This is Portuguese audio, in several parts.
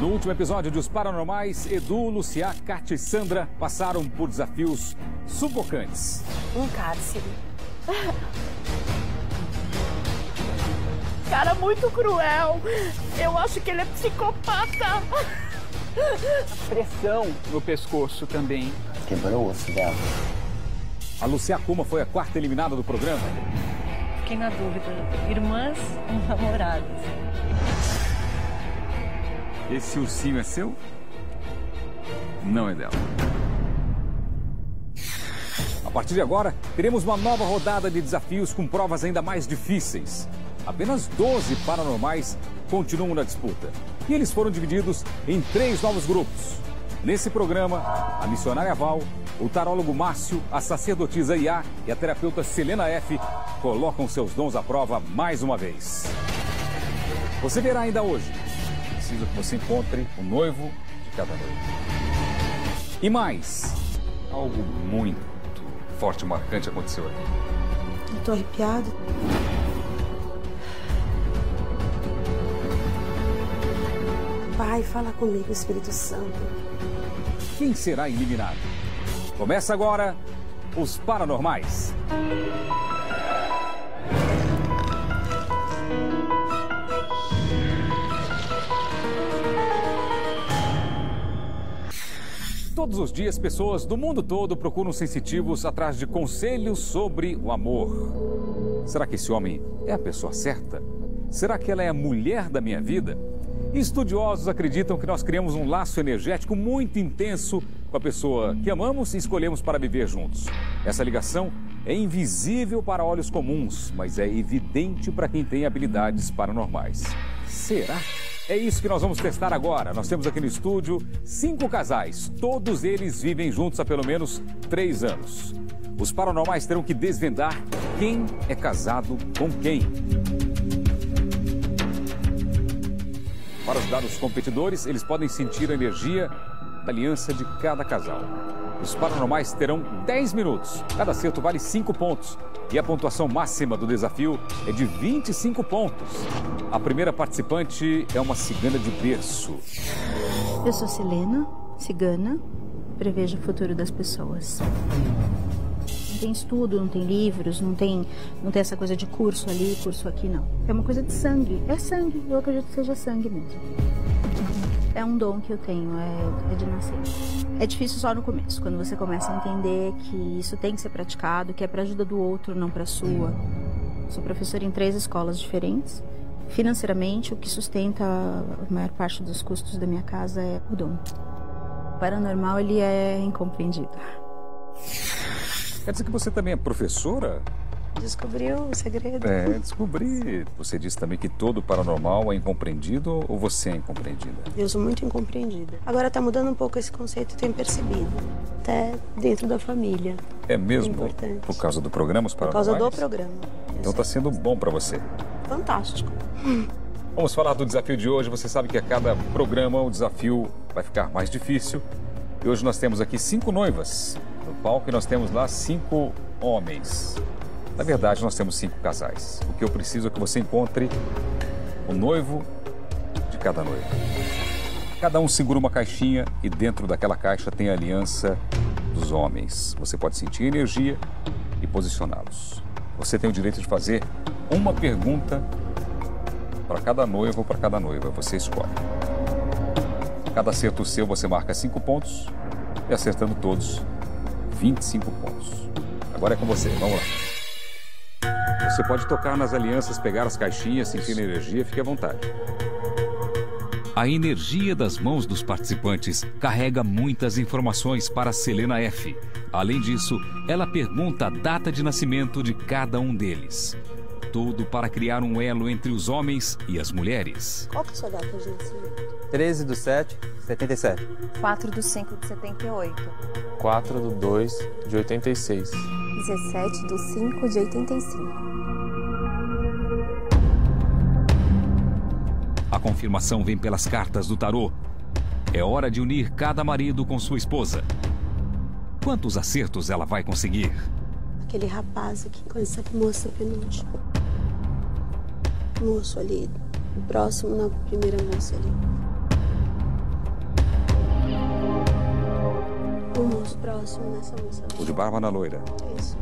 No último episódio de Os Paranormais, Edu, Luciá, Kátia e Sandra passaram por desafios sufocantes. Um cárcere. Cara muito cruel. Eu acho que ele é psicopata. Pressão no pescoço também. Quebrou o osso dela. A Luciá Kuma foi a quarta eliminada do programa. Fiquei na dúvida, irmãs ou namoradas? Esse ursinho é seu? Não é dela. A partir de agora, teremos uma nova rodada de desafios com provas ainda mais difíceis. Apenas 12 paranormais continuam na disputa. E eles foram divididos em 3 novos grupos. Nesse programa, a missionária Val, o tarólogo Márcio, a sacerdotisa Iá e a terapeuta Selena F. colocam seus dons à prova mais uma vez. Você verá ainda hoje. Preciso que você encontre o noivo de cada noiva. E mais, algo muito forte e marcante aconteceu aqui. Eu tô arrepiada. Pai, fala comigo, Espírito Santo. Quem será eliminado? Começa agora Os Paranormais. Todos os dias, pessoas do mundo todo procuram sensitivos atrás de conselhos sobre o amor. Será que esse homem é a pessoa certa? Será que ela é a mulher da minha vida? Estudiosos acreditam que nós criamos um laço energético muito intenso com a pessoa que amamos e escolhemos para viver juntos. Essa ligação é invisível para olhos comuns, mas é evidente para quem tem habilidades paranormais. Será? É isso que nós vamos testar agora. Nós temos aqui no estúdio 5 casais. Todos eles vivem juntos há pelo menos 3 anos. Os paranormais terão que desvendar quem é casado com quem. Para ajudar os competidores, eles podem sentir a energia da aliança de cada casal. Os paranormais terão 10 minutos. Cada acerto vale 5 pontos. E a pontuação máxima do desafio é de 25 pontos. A primeira participante é uma cigana de berço. Eu sou Selena, cigana, prevejo o futuro das pessoas. Não tem estudo, não tem livros, não tem essa coisa de curso ali, curso aqui, não. É uma coisa de sangue, é sangue, eu acredito que seja sangue mesmo. É um dom que eu tenho, é de nascer. É difícil só no começo, quando você começa a entender que isso tem que ser praticado, que é para ajuda do outro, não para sua. Sou professora em 3 escolas diferentes. Financeiramente, o que sustenta a maior parte dos custos da minha casa é o dom. O paranormal, ele é incompreendido. Quer dizer que você também é professora? Descobriu o segredo? É, descobri. Você disse também que todo paranormal é incompreendido ou você é incompreendida? Eu sou muito incompreendida. Agora tá mudando um pouco esse conceito, eu tenho percebido. Até dentro da família. É mesmo? Importante. Por causa do programa Os Por Paranormais? causa do programa. Então tá sendo bom pra você. Fantástico. Vamos falar do desafio de hoje. Você sabe que a cada programa o desafio vai ficar mais difícil. E hoje nós temos aqui 5 noivas no palco e nós temos lá 5 homens. Na verdade, nós temos 5 casais. O que eu preciso é que você encontre o noivo de cada noiva. Cada um segura uma caixinha e dentro daquela caixa tem a aliança dos homens. Você pode sentir energia e posicioná-los. Você tem o direito de fazer uma pergunta para cada noivo ou para cada noiva. Você escolhe. Cada acerto seu você marca 5 pontos e acertando todos, 25 pontos. Agora é com você, vamos lá. Você pode tocar nas alianças, pegar as caixinhas, sentir energia, fique à vontade. A energia das mãos dos participantes carrega muitas informações para Selena F. Além disso, ela pergunta a data de nascimento de cada um deles. Tudo para criar um elo entre os homens e as mulheres. Qual que é a sua data de nascimento? 13/7/77. 4/5/78. 4/2/86. 17/5/85. A confirmação vem pelas cartas do tarô. É hora de unir cada marido com sua esposa. Quantos acertos ela vai conseguir? Aquele rapaz aqui com essa moça penúltima. Moço ali, próximo na primeira moça ali. O moço próximo nessa moça. O de barba na loira. Isso.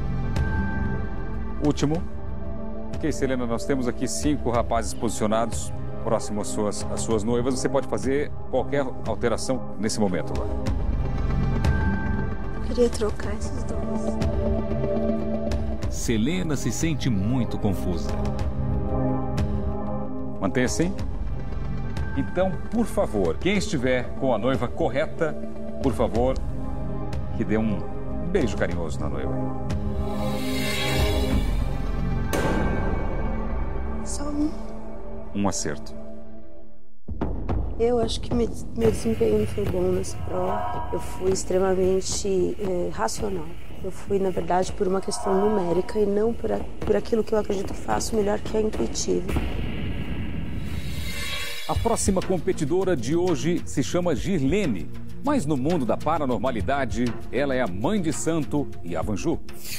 Último. Ok, Selena, nós temos aqui 5 rapazes posicionados próximos às suas noivas. Você pode fazer qualquer alteração nesse momento agora. Eu queria trocar esses dois. Selena se sente muito confusa. Mantenha assim. Então, por favor, quem estiver com a noiva correta, por favor, que dê um beijo carinhoso na noiva. Só um. Um acerto. Eu acho que meu desempenho não foi bom nessa prova. Eu fui extremamente racional. Eu fui, na verdade, por uma questão numérica e não por aquilo que eu acredito que faço melhor, que é intuitivo. A próxima competidora de hoje se chama Girlene, mas no mundo da paranormalidade, ela é a mãe de santo Yavanju.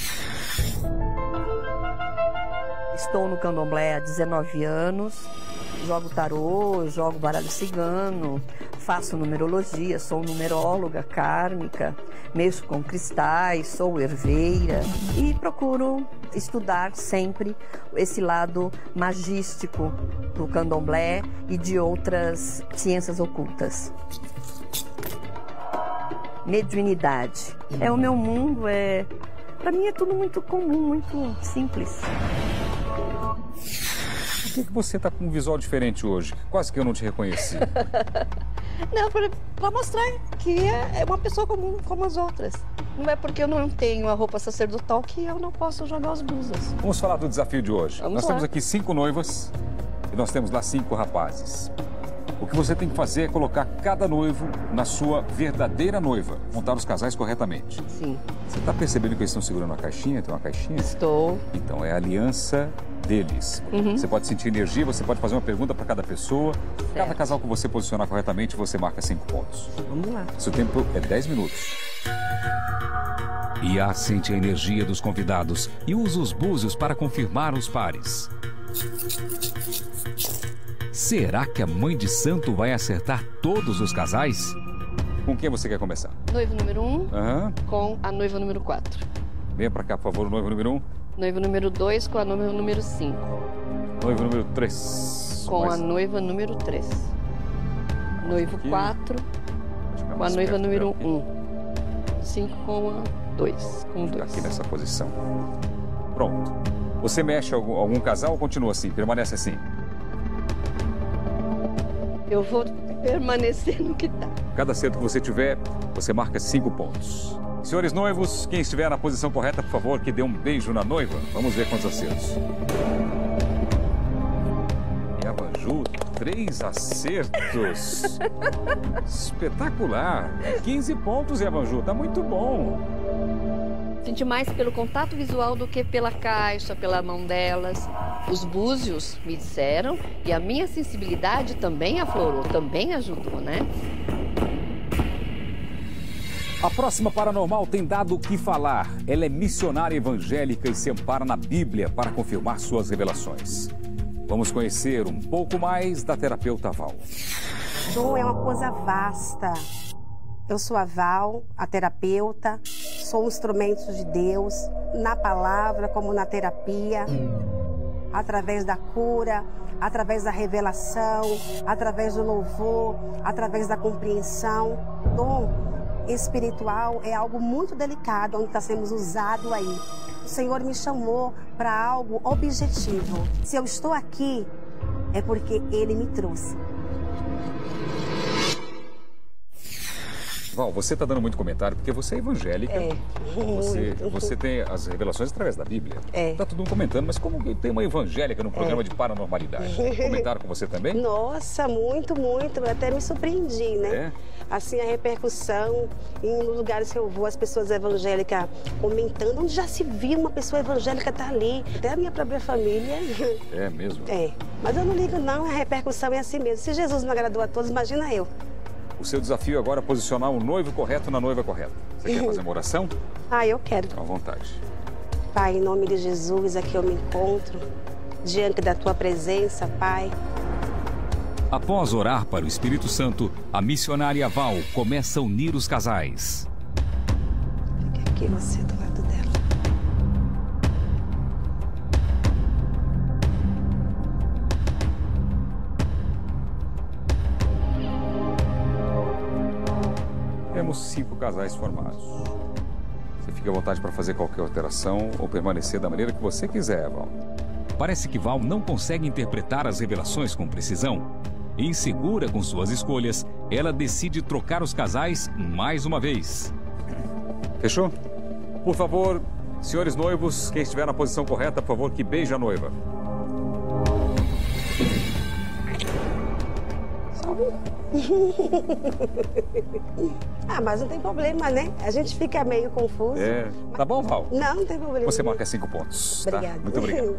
Estou no candomblé há 19 anos, jogo tarô, jogo baralho cigano, faço numerologia, sou numeróloga kármica, mexo com cristais, sou herveira e procuro estudar sempre esse lado magístico do candomblé e de outras ciências ocultas. Mediunidade. É o meu mundo, para mim é tudo muito comum, muito simples. Por que você está com um visual diferente hoje? Quase que eu não te reconheci. Não, para mostrar que é uma pessoa comum como as outras. Não é porque eu não tenho a roupa sacerdotal que eu não posso jogar as blusas. Vamos falar do desafio de hoje. Vamos nós lá. temos aqui 5 noivas e nós temos lá 5 rapazes. O que você tem que fazer é colocar cada noivo na sua verdadeira noiva, montar os casais corretamente. Sim. Você está percebendo que eles estão segurando uma caixinha? Tem uma caixinha? Estou. Então é a aliança deles. Você pode sentir energia, você pode fazer uma pergunta para cada pessoa. Certo. Cada casal que você posicionar corretamente, você marca 5 pontos. Vamos lá. Seu tempo é 10 minutos. Iá sente a energia dos convidados e usa os búzios para confirmar os pares. Será que a mãe de santo vai acertar todos os casais? Com quem você quer começar? Noivo número 1 Aham. com a noiva número 4. Venha para cá, por favor, o noivo número 1. Noivo número 2 com a noiva número 5. Noivo número 3. Com a noiva número 3. Noivo aqui. 4 com a noiva número 1. 5 com a 2. Com Fica 2. aqui nessa posição. Pronto. Você mexe algum casal ou continua assim? Permanece assim? Eu vou permanecer no que tá. Cada acerto que você tiver, você marca 5 pontos. Senhores noivos, quem estiver na posição correta, por favor, que dê um beijo na noiva. Vamos ver quantos acertos. Yavanju, 3 acertos. Espetacular. 15 pontos, Yavanju. Tá muito bom. Senti mais pelo contato visual do que pela caixa, pela mão delas. Os búzios me disseram e a minha sensibilidade também aflorou, também ajudou, né? A próxima paranormal tem dado o que falar. Ela é missionária evangélica e se ampara na Bíblia para confirmar suas revelações. Vamos conhecer um pouco mais da terapeuta Val. Dom é uma coisa vasta. Eu sou a Val, a terapeuta, sou um instrumento de Deus, na palavra como na terapia, através da cura, através da revelação, através do louvor, através da compreensão. Dom espiritual é algo muito delicado, onde está sendo usado aí. O Senhor me chamou para algo objetivo. Se eu estou aqui, é porque Ele me trouxe. Val, você está dando muito comentário porque você é evangélica. Você tem as revelações através da Bíblia. Tá todo mundo comentando, mas como que tem uma evangélica no programa de paranormalidade? Comentaram com você também? Nossa, muito, muito. Eu até me surpreendi, né? Assim, a repercussão em lugares que eu vou, as pessoas evangélicas comentando, onde já se viu uma pessoa evangélica tá ali. Até a minha própria família. É mesmo? Mas eu não ligo não, a repercussão é assim mesmo. Se Jesus não agradou a todos, imagina eu. O seu desafio agora é posicionar o noivo correto na noiva correta. Você quer fazer uma oração? Eu quero. À vontade. Pai, em nome de Jesus, aqui eu me encontro, diante da Tua presença, Pai. Após orar para o Espírito Santo, a missionária Val começa a unir os casais. coloquei você do lado dela. Temos 5 casais formados. Você fica à vontade para fazer qualquer alteração ou permanecer da maneira que você quiser, Val. Parece que Val não consegue interpretar as revelações com precisão. Insegura com suas escolhas, ela decide trocar os casais mais uma vez. Fechou? Por favor, senhores noivos, quem estiver na posição correta, por favor, que beije a noiva. Ah, mas não tem problema, né? A gente fica meio confuso. É. Tá bom, Val? Não tem problema. Você marca 5 pontos. Obrigada. Tá? Muito obrigado.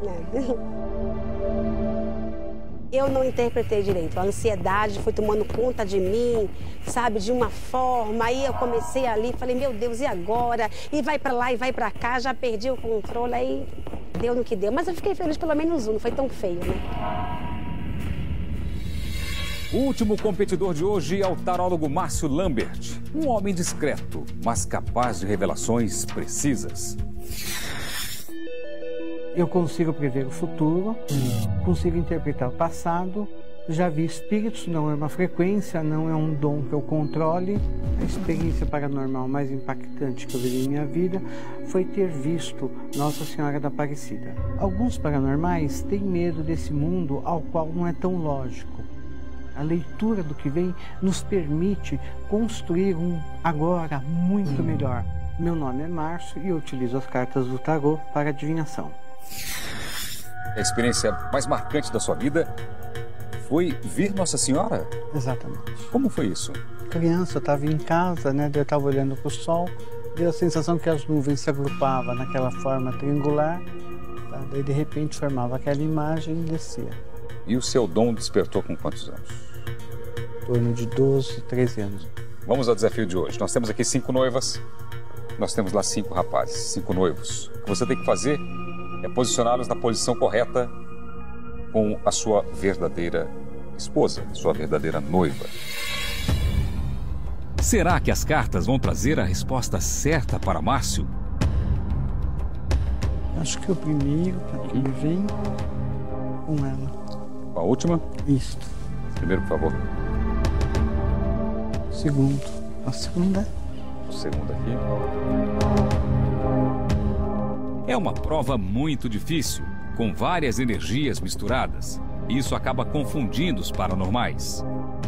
Eu não interpretei direito. A ansiedade foi tomando conta de mim, sabe, de uma forma. Aí eu comecei ali, falei, meu Deus, e agora? E vai pra lá e vai pra cá, já perdi o controle, aí deu no que deu. Mas eu fiquei feliz pelo menos um, não foi tão feio, né? O último competidor de hoje é o tarólogo Márcio Lambert. Um homem discreto, mas capaz de revelações precisas. Eu consigo prever o futuro, consigo interpretar o passado, já vi espíritos, não é uma frequência, não é um dom que eu controle. A experiência paranormal mais impactante que eu vivi em minha vida foi ter visto Nossa Senhora da Aparecida. Alguns paranormais têm medo desse mundo ao qual não é tão lógico. A leitura do que vem nos permite construir um agora muito melhor. Meu nome é Márcio e eu utilizo as cartas do tarô para adivinhação. A experiência mais marcante da sua vida foi ver Nossa Senhora? Exatamente. Como foi isso? Criança, eu estava em casa, né? Eu estava olhando para o sol, deu a sensação que as nuvens se agrupavam naquela forma triangular, tá? Daí de repente formava aquela imagem e descia. E o seu dom despertou com quantos anos? Em torno de 12, 13 anos. Vamos ao desafio de hoje. Nós temos aqui 5 noivas, nós temos lá 5 rapazes, 5 noivos. O que você tem que fazer é posicioná-los na posição correta com a sua verdadeira esposa, sua verdadeira noiva. Será que as cartas vão trazer a resposta certa para Márcio? Acho que o primeiro, para quem vem, com ela. A última? Isto. Primeiro, por favor. Segundo. A segunda. O segundo aqui. É uma prova muito difícil, com várias energias misturadas. Isso acaba confundindo os paranormais.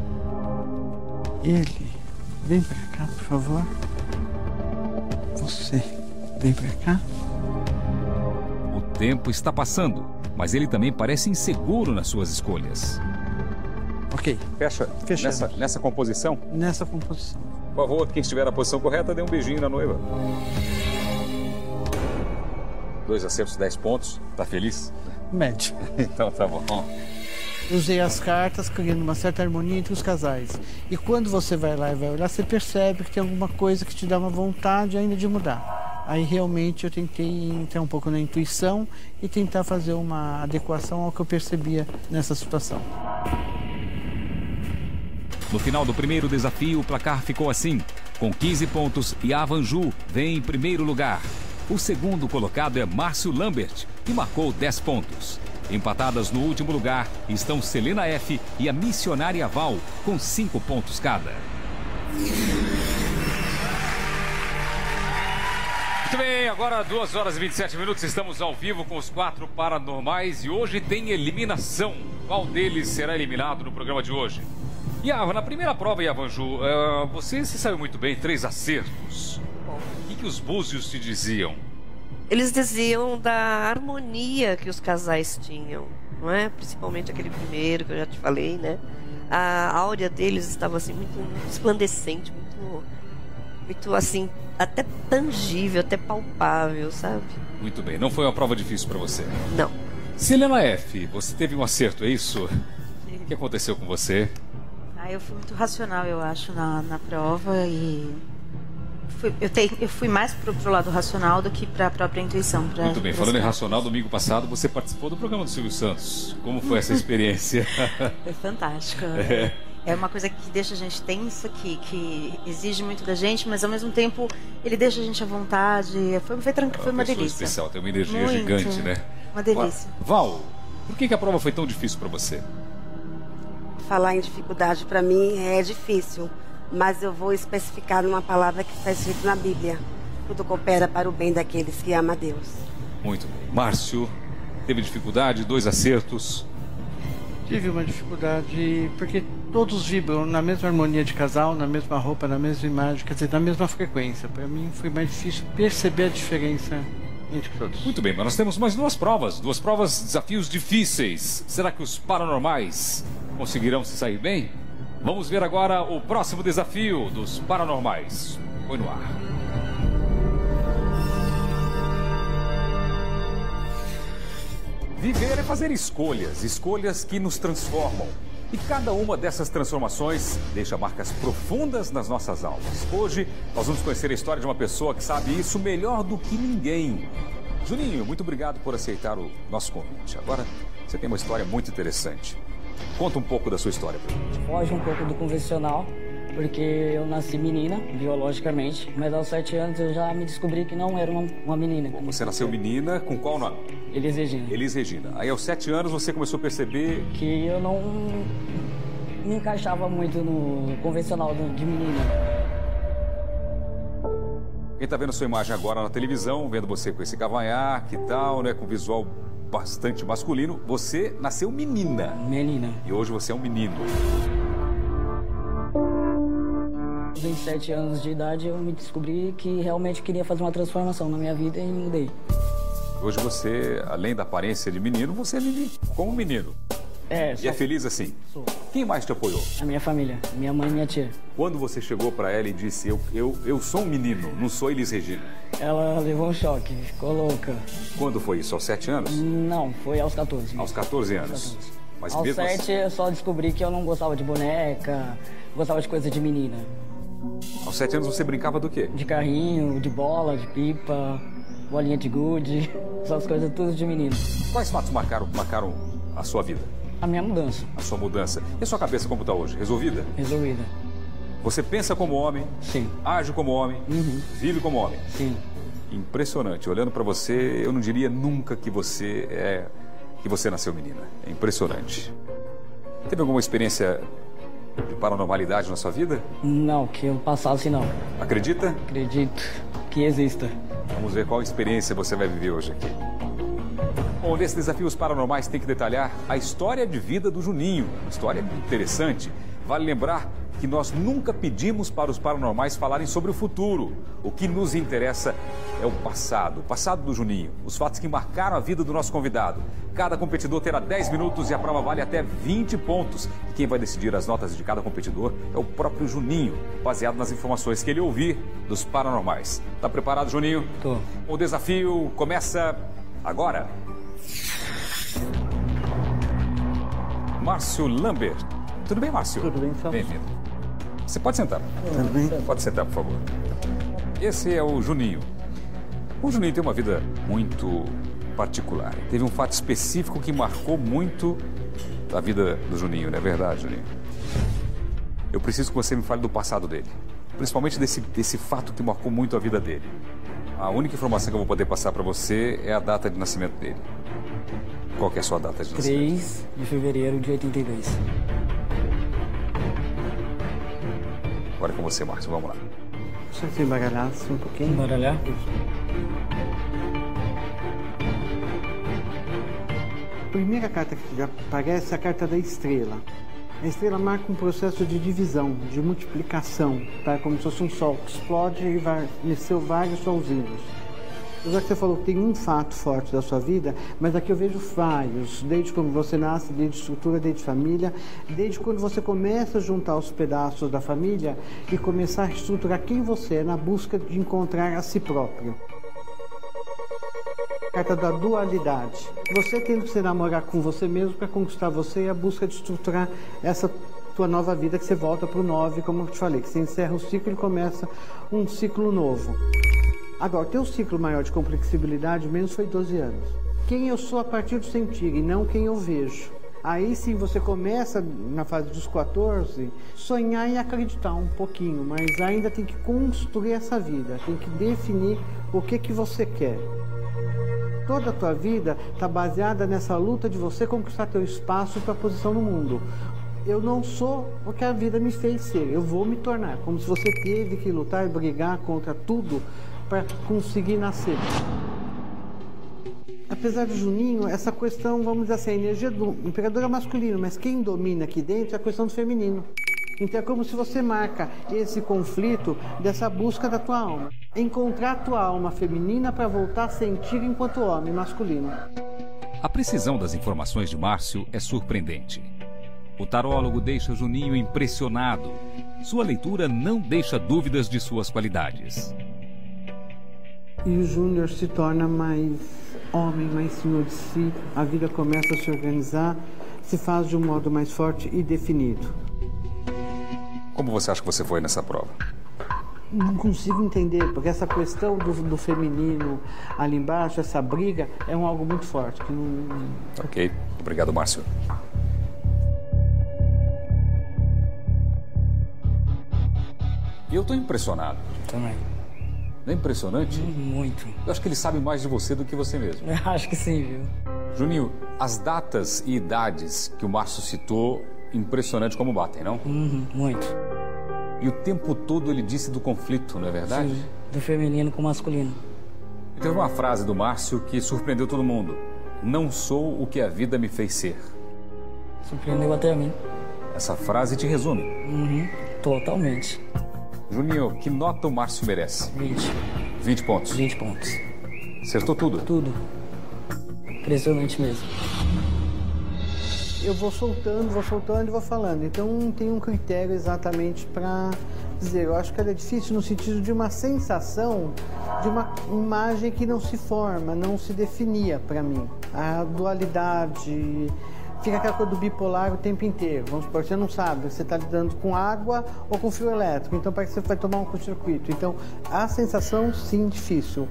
Ele, vem pra cá, por favor. Você, vem pra cá. O tempo está passando, mas ele também parece inseguro nas suas escolhas. Ok. Fecha. Nessa composição? Nessa composição. Por favor, quem estiver na posição correta, dê um beijinho na noiva. 2 acertos, 10 pontos. Tá feliz? Médio. Então tá bom. Usei as cartas criando uma certa harmonia entre os casais. E quando você vai lá e vai olhar, você percebe que tem alguma coisa que te dá uma vontade ainda de mudar. Aí realmente eu tentei entrar um pouco na intuição e tentar fazer uma adequação ao que eu percebia nessa situação. No final do primeiro desafio, o placar ficou assim. Com 15 pontos, Yavanju vem em primeiro lugar. O segundo colocado é Márcio Lambert, que marcou 10 pontos. Empatadas no último lugar estão Selena F e a missionária Val, com 5 pontos cada. Muito bem, agora 2 horas e 27 minutos, estamos ao vivo com os 4 paranormais e hoje tem eliminação. Qual deles será eliminado no programa de hoje? Yava, na primeira prova, Yavanju, você se saiu muito bem, 3 acertos. O que os búzios te diziam? Eles diziam da harmonia que os casais tinham, não é? Principalmente aquele primeiro que eu já te falei, né? A áurea deles estava assim muito resplandecente, muito assim, até tangível, até palpável, sabe? Muito bem, não foi uma prova difícil para você? Não. Selena F, você teve um acerto, é isso? O que aconteceu com você? Eu fui muito racional, eu acho, na prova e eu fui mais pro lado racional do que para a própria intuição. Muito bem, falando em racional, domingo passado você participou do programa do Silvio Santos. Como foi essa experiência? Foi fantástico. É uma coisa que deixa a gente tenso, que exige muito da gente, mas ao mesmo tempo ele deixa a gente à vontade. Foi uma delícia. Especial, tem uma energia muito, gigante, né? Uma delícia. Val, por que a prova foi tão difícil para você? Falar em dificuldade para mim é difícil, mas eu vou especificar numa palavra que está escrito na Bíblia. Tudo coopera para o bem daqueles que amam a Deus. Muito bem. Márcio, teve dificuldade, 2 acertos. Tive uma dificuldade porque todos vibram na mesma harmonia de casal, na mesma roupa, na mesma imagem, quer dizer, na mesma frequência. Para mim foi mais difícil perceber a diferença entre todos. Muito bem, mas nós temos mais 2 provas, desafios difíceis. Será que os paranormais conseguirão se sair bem? Vamos ver agora o próximo desafio dos paranormais. Foi no ar. Viver é fazer escolhas que nos transformam. E cada uma dessas transformações deixa marcas profundas nas nossas almas. Hoje, nós vamos conhecer a história de uma pessoa que sabe isso melhor do que ninguém. Juninho, muito obrigado por aceitar o nosso convite. Agora, você tem uma história muito interessante. Conta um pouco da sua história pra gente. Foge um pouco do convencional, porque eu nasci menina, biologicamente, mas aos 7 anos eu já me descobri que não era uma menina. Bom, você nasceu menina, com qual nome? Elis Regina. Elis Regina. Aí aos 7 anos você começou a perceber... que eu não me encaixava muito no convencional de menina. Quem está vendo a sua imagem agora na televisão, vendo você com esse cavanhaque e tal, né, com visual bastante masculino, você nasceu menina. Menina. E hoje você é um menino. Aos 27 anos de idade eu me descobri que realmente queria fazer uma transformação na minha vida e mudei. Hoje você, além da aparência de menino, você vive como menino. E é feliz assim? Sou. Quem mais te apoiou? A minha família, minha mãe e minha tia. Quando você chegou para ela e disse, eu sou um menino, não sou Elis Regina? Ela levou um choque, ficou louca. Quando foi isso? Aos 7 anos? Não, foi aos 14. Aos 14 anos? Aos 14. Mas aos mesmo 7 assim... eu só descobri que eu não gostava de boneca, gostava de coisa de menina. Aos 7 anos você brincava do quê? De carrinho, de bola, de pipa, bolinha de gude, essas coisas tudo de menino. Quais fatos marcaram a sua vida? A minha mudança. A sua mudança. E a sua cabeça como está hoje? Resolvida? Resolvida. Você pensa como homem? Sim. Age como homem? Vive como homem? Sim. Impressionante. Olhando para você, eu não diria nunca que você nasceu menina. É impressionante. Teve alguma experiência de paranormalidade na sua vida? Não, que eu passasse não. Acredita? Acredito que exista. Vamos ver qual experiência você vai viver hoje aqui. Bom, nesse desafio os paranormais tem que detalhar a história de vida do Juninho. História interessante. Vale lembrar que nós nunca pedimos para os paranormais falarem sobre o futuro. O que nos interessa é o passado do Juninho, os fatos que marcaram a vida do nosso convidado. Cada competidor terá 10 minutos e a prova vale até 20 pontos. E quem vai decidir as notas de cada competidor é o próprio Juninho, baseado nas informações que ele ouvir dos paranormais. Tá preparado, Juninho? Tô. O desafio começa agora. Márcio Lambert. Tudo bem, Márcio? Tudo bem, então. Bem-vindo. Você pode sentar. Tudo bem? Pode sentar, por favor. Esse é o Juninho. O Juninho tem uma vida muito particular. Teve um fato específico que marcou muito a vida do Juninho, não é verdade, Juninho? Eu preciso que você me fale do passado dele. Principalmente desse fato que marcou muito a vida dele. A única informação que eu vou poder passar para você é a data de nascimento dele. Qual que é a sua data de nascimento? 3 de fevereiro de 82. Agora é com você, Márcio. Vamos lá. Só se embaralhasse um pouquinho. Embaralhar? A primeira carta que aparece é a carta da estrela. A estrela marca um processo de divisão, de multiplicação, tá? Como se fosse um sol que explode e nasceu vários solzinhos. Já que você falou que tem um fato forte da sua vida, mas aqui eu vejo vários, desde quando você nasce, desde estrutura, desde família, desde quando você começa a juntar os pedaços da família e começar a estruturar quem você é na busca de encontrar a si próprio. Carta da dualidade. Você tendo que se namorar com você mesmo para conquistar você e a busca de estruturar essa tua nova vida, que você volta para o 9, como eu te falei, que você encerra o ciclo e começa um ciclo novo. Agora, o teu ciclo maior de complexibilidade menos foi 12 anos. Quem eu sou a partir do sentir e não quem eu vejo. Aí sim você começa, na fase dos 14, sonhar e acreditar um pouquinho, mas ainda tem que construir essa vida, tem que definir o que você quer. Toda a tua vida está baseada nessa luta de você conquistar teu espaço e tua posição no mundo. Eu não sou o que a vida me fez ser, eu vou me tornar, como se você teve que lutar e brigar contra tudo para conseguir nascer. Apesar de Juninho, essa questão, vamos dizer assim, a energia do imperador é masculino, mas quem domina aqui dentro é a questão do feminino. Então é como se você marca esse conflito dessa busca da tua alma. Encontrar a tua alma feminina para voltar a sentir enquanto homem masculino. A precisão das informações de Márcio é surpreendente. O tarólogo deixa Juninho impressionado. Sua leitura não deixa dúvidas de suas qualidades. E o Júnior se torna mais homem, mais senhor de si. A vida começa a se organizar, se faz de um modo mais forte e definido. Como você acha que você foi nessa prova? Não consigo entender, porque essa questão do feminino ali embaixo, essa briga, é algo muito forte. Que não... Ok, obrigado, Márcio. E eu estou impressionado. Também. Não é impressionante? Muito. Eu acho que ele sabe mais de você do que você mesmo. Eu acho que sim, viu? Juninho, as datas e idades que o Márcio citou, impressionante como batem, não? Muito. E o tempo todo ele disse do conflito, não é verdade? Sim, do feminino com o masculino. E teve uma frase do Márcio que surpreendeu todo mundo. Não sou o que a vida me fez ser. Surpreendeu até a mim. Essa frase te resume. Totalmente. Juninho, que nota o Márcio merece? 20. 20 pontos? 20 pontos. Acertou tudo? Tudo. Impressionante mesmo. Eu vou soltando e vou falando. Então não tem um critério exatamente para dizer. Eu acho que ela é difícil no sentido de uma sensação, de uma imagem que não se forma, não se definia para mim. A dualidade... Fica aquela coisa do bipolar o tempo inteiro. Vamos supor, você não sabe, você está lidando com água ou com fio elétrico, então parece que você vai tomar um curto-circuito. Então, a sensação, sim, difícil.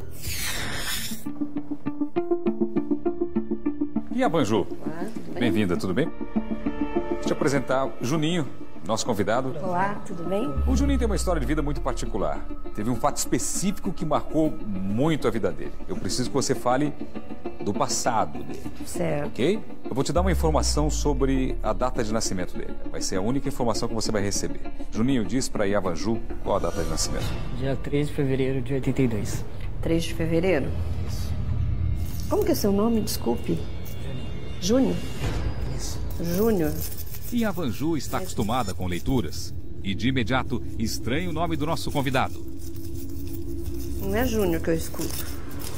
E a Vanju? Bem-vinda, tudo bem? Deixa eu te apresentar Juninho, nosso convidado. Olá, tudo bem? O Juninho tem uma história de vida muito particular. Teve um fato específico que marcou muito a vida dele. Eu preciso que você fale do passado dele. Certo. Ok? Eu vou te dar uma informação sobre a data de nascimento dele. Vai ser a única informação que você vai receber. Juninho, diz pra Yavanju qual a data de nascimento. Dia 3 de fevereiro de 82. 3 de fevereiro? Como que é seu nome? Desculpe. Júnior? Isso. Júnior. Yavanju está acostumada com leituras e, de imediato, estranha o nome do nosso convidado. Não é Júnior que eu escuto.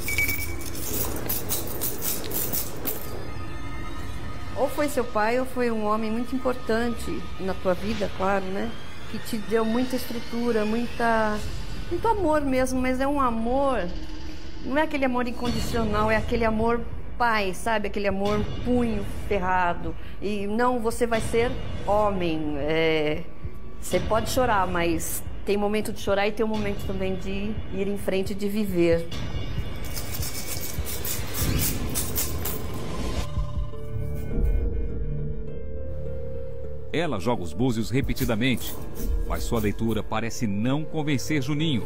Ou foi seu pai ou foi um homem muito importante na tua vida, claro, né? Que te deu muita estrutura, muito amor mesmo, mas é um amor, não é aquele amor incondicional, é aquele amor pai, sabe? Aquele amor punho ferrado. E não, você vai ser homem. Você pode chorar, mas tem momento de chorar e tem um momento também de ir em frente, de viver. Ela joga os búzios repetidamente, mas sua leitura parece não convencer Juninho.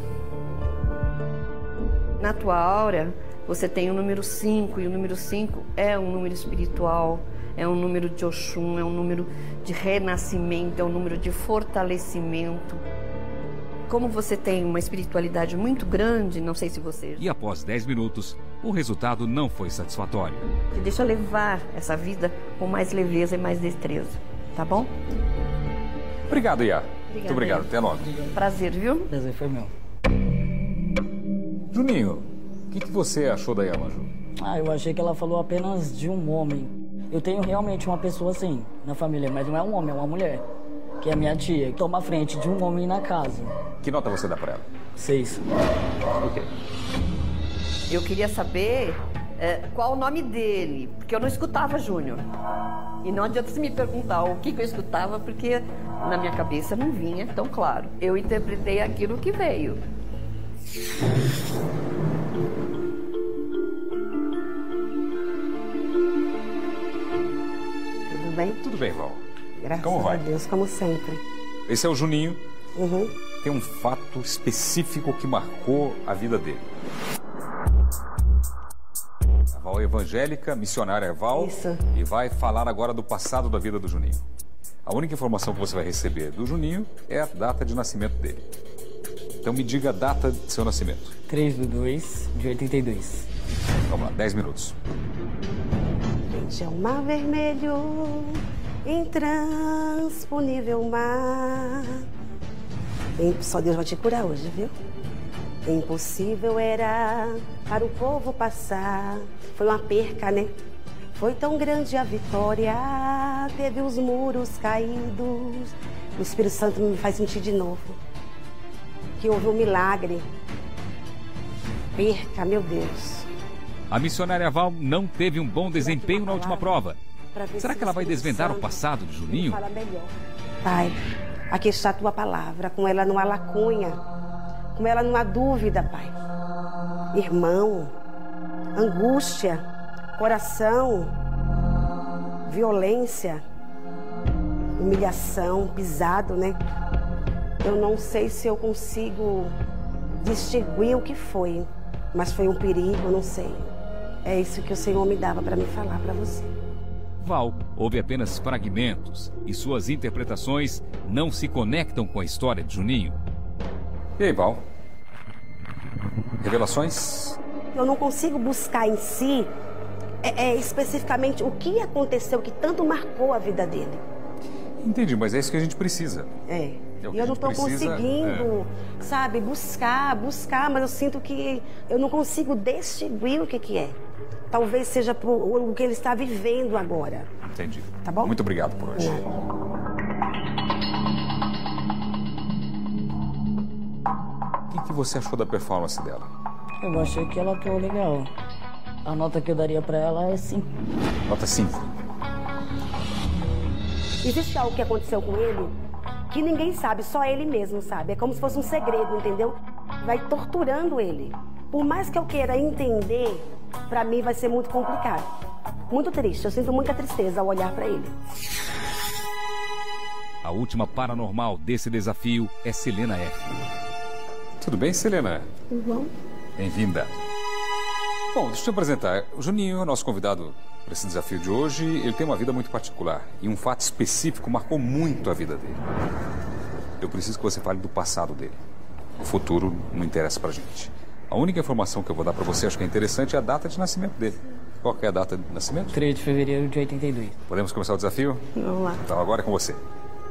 Na tua aura, você tem o número 5, e o número 5 é um número espiritual, é um número de Oxum, é um número de renascimento, é um número de fortalecimento. Como você tem uma espiritualidade muito grande, não sei se você... E após 10 minutos, o resultado não foi satisfatório. Te deixa levar essa vida com mais leveza e mais destreza, tá bom? Obrigado, Iá. Muito obrigado, até logo. Prazer, viu? Prazer foi meu. Juninho, o que você achou da Yavanju? Eu achei que ela falou apenas de um homem. Eu tenho realmente uma pessoa assim na família, mas não é um homem, é uma mulher. Que é a minha tia, que toma a frente de um homem na casa. Que nota você dá pra ela? 6. Por quê? Eu queria saber qual o nome dele, porque eu não escutava Júnior. E não adianta você me perguntar o que eu escutava, porque na minha cabeça não vinha tão claro. Eu interpretei aquilo que veio. Tudo bem? Tudo bem, Val. Graças Como vai? a Deus, como sempre. Esse é o Juninho. Uhum. Tem um fato específico que marcou a vida dele. A Val é evangélica, missionária Val. Isso. E vai falar agora do passado da vida do Juninho. A única informação que você vai receber do Juninho é a data de nascimento dele. Então me diga a data de seu nascimento. 3/2/82. Vamos lá, 10 minutos. Gente, é um mar vermelho, intransponível mar. Só Deus vai te curar hoje, viu? Impossível era para o povo passar. Foi uma perca, né? Foi tão grande a vitória, teve os muros caídos. O Espírito Santo me faz sentir de novo que houve um milagre. Perca, meu Deus. A missionária Val não teve um bom desempenho na última prova. Será que ela vai desvendar o passado de Juninho? Fala melhor. Pai, aqui está a tua palavra. Com ela não há lacunha. Com ela não há dúvida, Pai. Irmão, angústia, coração, violência, humilhação, pisado, né? Eu não sei se eu consigo distinguir o que foi, mas foi um perigo, não sei. É isso que o Senhor me dava para me falar para você. Val ouve apenas fragmentos e suas interpretações não se conectam com a história de Juninho. E aí, Val? Revelações? Eu não consigo buscar em si especificamente o que aconteceu que tanto marcou a vida dele. Entendi, mas é isso que a gente precisa. É. É o que E eu a não gente estou precisa, conseguindo, sabe, buscar, mas eu sinto que eu não consigo distinguir o que é. Talvez seja o que ele está vivendo agora. Entendi. Tá bom? Muito obrigado por hoje. O que você achou da performance dela? Eu achei que ela atuou legal. A nota que eu daria pra ela é 5. Nota 5. Existe algo que aconteceu com ele que ninguém sabe, só ele mesmo sabe. É como se fosse um segredo, entendeu? Vai torturando ele. Por mais que eu queira entender, pra mim vai ser muito complicado. Muito triste, eu sinto muita tristeza ao olhar pra ele. A última paranormal desse desafio é Selena F. Tudo bem, Selena? Tudo bom? Bem-vinda. Bom, deixa eu te apresentar. O Juninho é o nosso convidado para esse desafio de hoje. Ele tem uma vida muito particular e um fato específico marcou muito a vida dele. Eu preciso que você fale do passado dele. O futuro não interessa pra gente. A única informação que eu vou dar pra você, acho que é interessante, é a data de nascimento dele. Qual que é a data de nascimento? 3 de fevereiro de 82. Podemos começar o desafio? Vamos lá. Então agora é com você.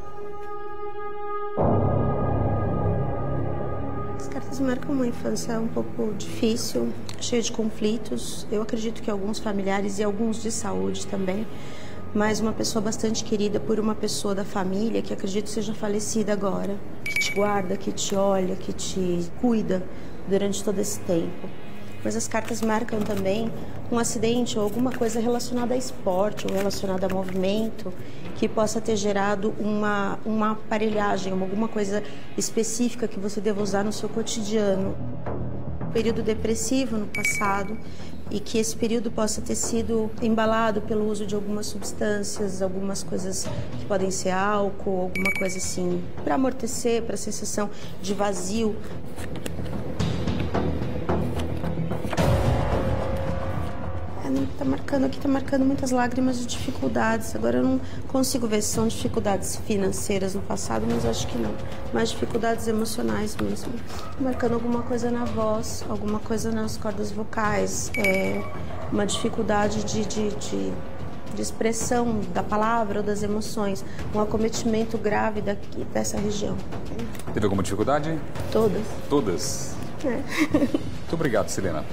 As cartas marcam uma infância um pouco difícil, cheia de conflitos. Eu acredito que alguns familiares e alguns de saúde também. Mas uma pessoa bastante querida por uma pessoa da família que acredito seja falecida agora. Que te guarda, que te olha, que te cuida durante todo esse tempo. Mas as cartas marcam também um acidente ou alguma coisa relacionada a esporte ou relacionada a movimento que possa ter gerado uma aparelhagem, alguma coisa específica que você deva usar no seu cotidiano. Período depressivo no passado e que esse período possa ter sido embalado pelo uso de algumas substâncias, algumas coisas que podem ser álcool, alguma coisa assim, para amortecer, para a sensação de vazio. Tá marcando aqui, tá marcando muitas lágrimas de dificuldades. Agora eu não consigo ver se são dificuldades financeiras no passado, mas acho que não. Mas dificuldades emocionais mesmo. Marcando alguma coisa na voz, alguma coisa nas cordas vocais, uma dificuldade de expressão da palavra ou das emoções. Um acometimento grave dessa região. Teve alguma dificuldade? Todas. Todas? É. Muito obrigado, Selena.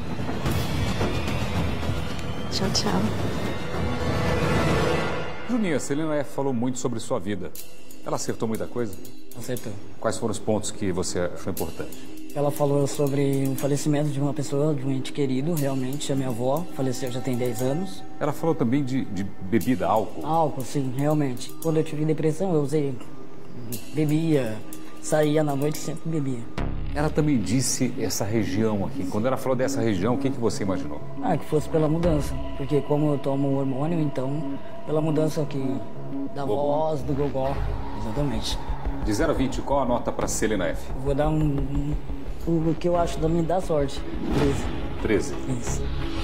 Tchau, tchau. Juninho, a Selena falou muito sobre sua vida. Ela acertou muita coisa? Acertou. Quais foram os pontos que você achou importante? Ela falou sobre o falecimento de uma pessoa, de um ente querido, realmente. A minha avó faleceu já tem 10 anos. Ela falou também de bebida, álcool? Álcool, sim, realmente. Quando eu tive depressão, eu bebia, saía na noite e sempre bebia. Ela também disse essa região aqui. Quando ela falou dessa região, o que você imaginou? Ah, que fosse pela mudança. Porque como eu tomo hormônio, então, pela mudança aqui da voz, do gogó. Exatamente. De 0 a 20, qual a nota para Selena F? Vou dar o que eu acho da minha da sorte. 13. 13? Isso.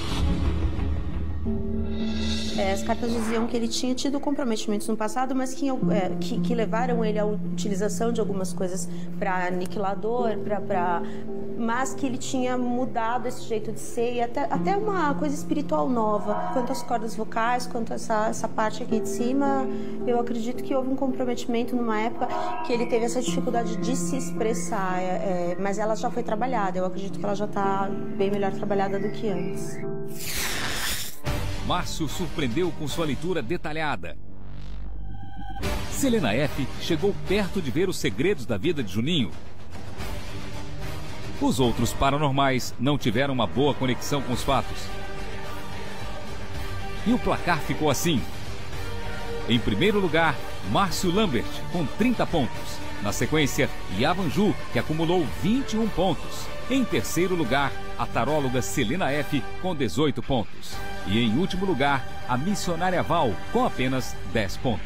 As cartas diziam que ele tinha tido comprometimentos no passado, mas que levaram ele à utilização de algumas coisas para aniquilador, mas que ele tinha mudado esse jeito de ser e até uma coisa espiritual nova. Quanto às cordas vocais, quanto a essa parte aqui de cima, eu acredito que houve um comprometimento numa época que ele teve essa dificuldade de se expressar, mas ela já foi trabalhada. Eu acredito que ela já está bem melhor trabalhada do que antes. Márcio surpreendeu com sua leitura detalhada. Selena F. chegou perto de ver os segredos da vida de Juninho. Os outros paranormais não tiveram uma boa conexão com os fatos. E o placar ficou assim. Em primeiro lugar, Márcio Lambert, com 30 pontos. Na sequência, Yavanju, que acumulou 21 pontos. Em terceiro lugar, a taróloga Selena F, com 18 pontos. E em último lugar, a missionária Val, com apenas 10 pontos.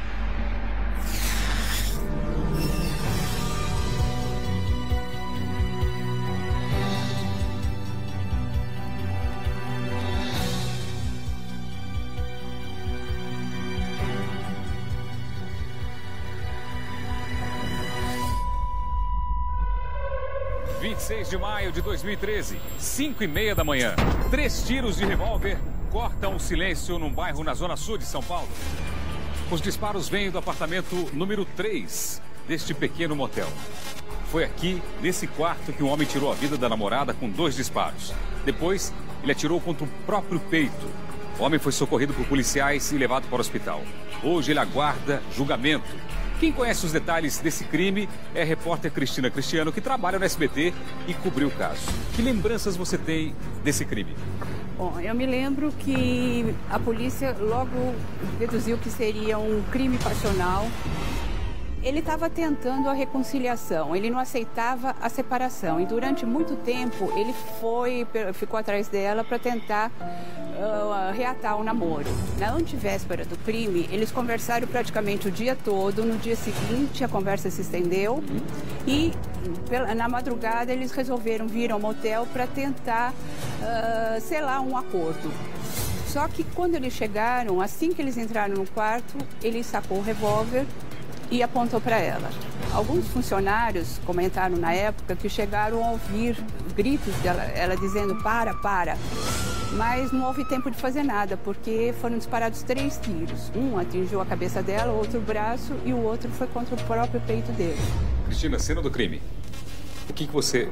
Dia 26 de maio de 2013, 5h30 da manhã. 3 tiros de revólver cortam o silêncio num bairro na zona sul de São Paulo. Os disparos vêm do apartamento número 3 deste pequeno motel. Foi aqui, nesse quarto, que um homem tirou a vida da namorada com 2 disparos. Depois, ele atirou contra o próprio peito. O homem foi socorrido por policiais e levado para o hospital. Hoje ele aguarda julgamento. Quem conhece os detalhes desse crime é a repórter Cristina Cristiano, que trabalha no SBT e cobriu o caso. Que lembranças você tem desse crime? Bom, eu me lembro que a polícia logo deduziu que seria um crime passional. Ele estava tentando a reconciliação, ele não aceitava a separação. E durante muito tempo ele ficou atrás dela para tentar reatar o namoro. Na antevéspera do crime, eles conversaram praticamente o dia todo. No dia seguinte, a conversa se estendeu e na madrugada eles resolveram vir ao motel para tentar selar um acordo. Só que quando eles chegaram, assim que eles entraram no quarto, ele sacou o revólver e apontou para ela. Alguns funcionários comentaram na época que chegaram a ouvir gritos dela, ela dizendo para. Mas não houve tempo de fazer nada, porque foram disparados 3 tiros. Um atingiu a cabeça dela, outro o braço e o outro foi contra o próprio peito dele. Cristina, cena do crime. O que você